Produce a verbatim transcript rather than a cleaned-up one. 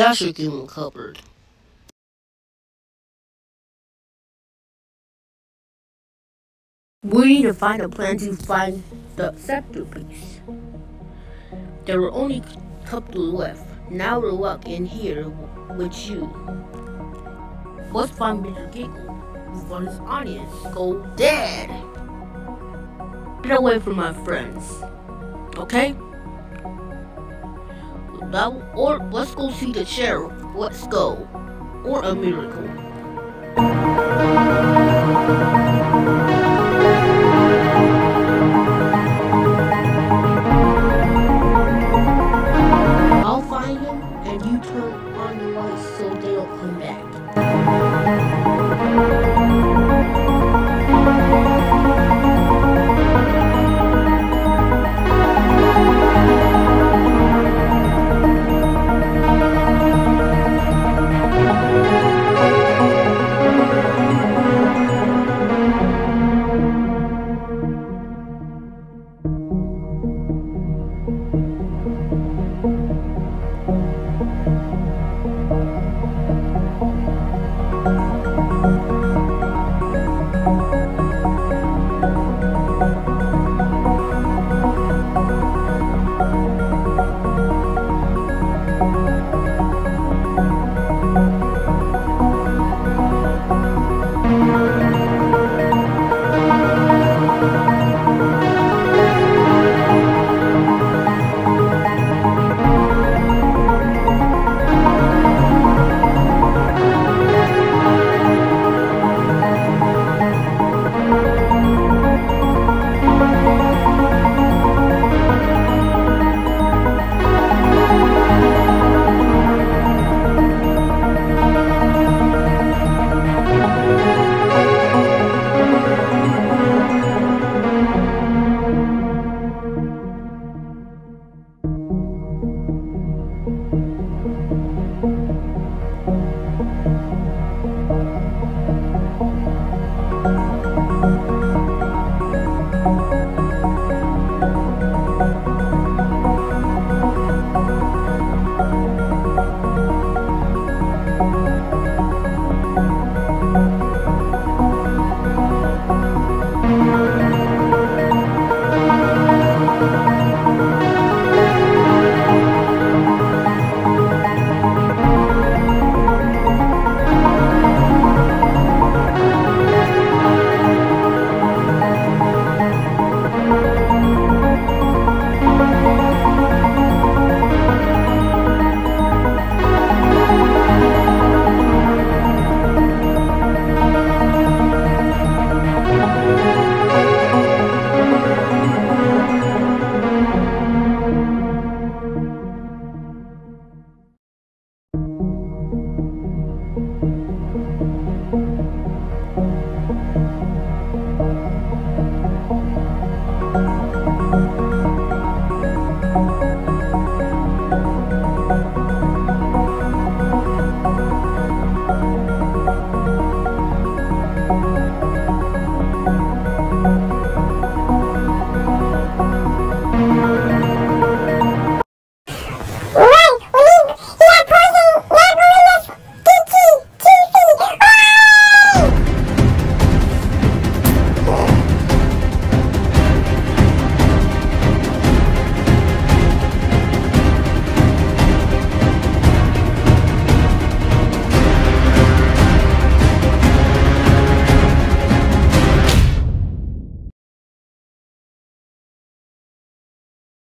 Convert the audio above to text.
That's your human cupboard. We need to find a plan to find the scepter piece. There were only a couple left. Now we're locked in here with you. Let's find Mister Giggle before his audience go dead. Get away from my friends, okay? Now, or let's go see the sheriff. Let's go. Or a miracle.